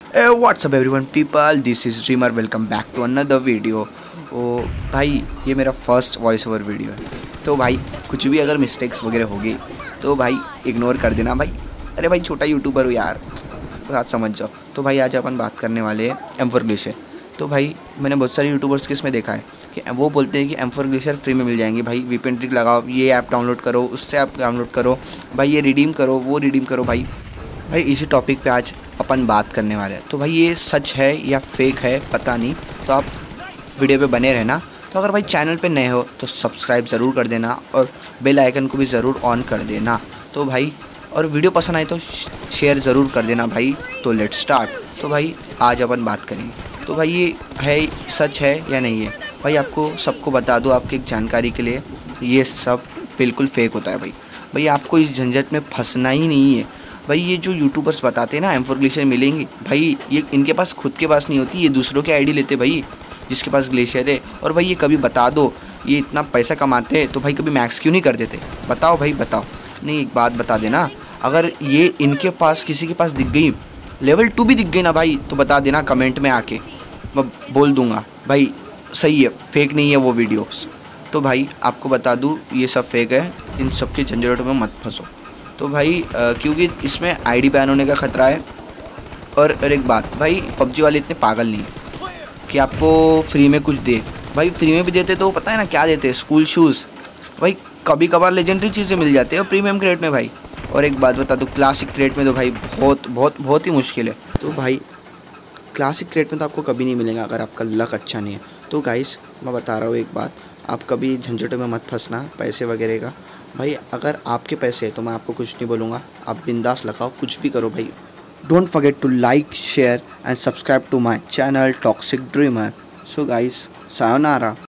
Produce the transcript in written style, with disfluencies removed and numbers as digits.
WhatsApp everyone people, this is Dreamer. Welcome back to another video. ओ भाई, ये मेरा फर्स्ट वॉइस ओवर वीडियो है, तो भाई कुछ भी अगर मिस्टेक्स वगैरह होगी तो भाई इग्नोर कर देना भाई। अरे भाई, छोटा यूट्यूबर हो यार, बात समझ जाओ। तो भाई आज अपन बात करने वाले हैं एम4 ग्लेशियर। तो भाई मैंने बहुत सारे यूट्यूबर्स के इसमें देखा है कि वो बोलते हैं कि एम4 ग्लेशियर फ्री में मिल जाएंगे। भाई वीपीएन ट्रिक लगाओ, ये ऐप डाउनलोड करो, उससे ऐप डाउनलोड करो, भाई ये रिडीम करो, वो रिडीम करो। भाई इसी टॉपिक पे आज अपन बात करने वाले हैं। तो भाई ये सच है या फेक है पता नहीं, तो आप वीडियो पे बने रहना। तो अगर भाई चैनल पे नए हो तो सब्सक्राइब ज़रूर कर देना और बेल आइकन को भी ज़रूर ऑन कर देना। तो भाई और वीडियो पसंद आए तो शेयर ज़रूर कर देना भाई। तो लेट्स स्टार्ट। तो भाई आज अपन बात करेंगे। तो भाई ये है, सच है या नहीं है। भाई आपको सबको बता दूँ आपकी एक जानकारी के लिए, ये सब बिल्कुल फेक होता है भाई आपको इस झंझट में फंसना ही नहीं है। भाई ये जो यूट्यूबर्स बताते हैं ना एम4 ग्लेशियर मिलेंगी, भाई ये इनके पास खुद के पास नहीं होती, ये दूसरों के आईडी लेते भाई जिसके पास ग्लेशियर है। और भाई ये कभी बता दो, ये इतना पैसा कमाते हैं तो भाई कभी मैक्स क्यों नहीं कर देते? बताओ भाई बताओ। नहीं, एक बात बता देना, अगर ये इनके पास किसी के पास दिख गई, लेवल 2 भी दिख गई ना भाई, तो बता देना कमेंट में आके, मैं बोल दूँगा भाई सही है, फेक नहीं है वो वीडियोस। तो भाई आपको बता दूँ ये सब फेक है, इन सब के झंझटों में मत फंसो। तो भाई क्योंकि इसमें आईडी बैन होने का ख़तरा है। और एक बात भाई, पबजी वाले इतने पागल नहीं कि आपको फ्री में कुछ दे। भाई फ्री में भी देते तो पता है ना क्या देते? School shoes. भाई कभी कभार लेजेंडरी चीज़ें मिल जाती है और प्रीमियम क्रेट में भाई। और एक बात बता दूँ, क्लासिक क्रेट में तो भाई बहुत बहुत बहुत ही मुश्किल है। तो भाई क्लासिक क्रेट में तो आपको कभी नहीं मिलेगा अगर आपका लक अच्छा नहीं है। तो गाइस मैं बता रहा हूँ एक बात, आप कभी झंझटों में मत फंसना पैसे वगैरह का। भाई अगर आपके पैसे है तो मैं आपको कुछ नहीं बोलूँगा, आप बिंदास लगाओ, कुछ भी करो भाई। Don't forget to like, share and subscribe to my channel Toxic Dreamer. So guys, sayonara.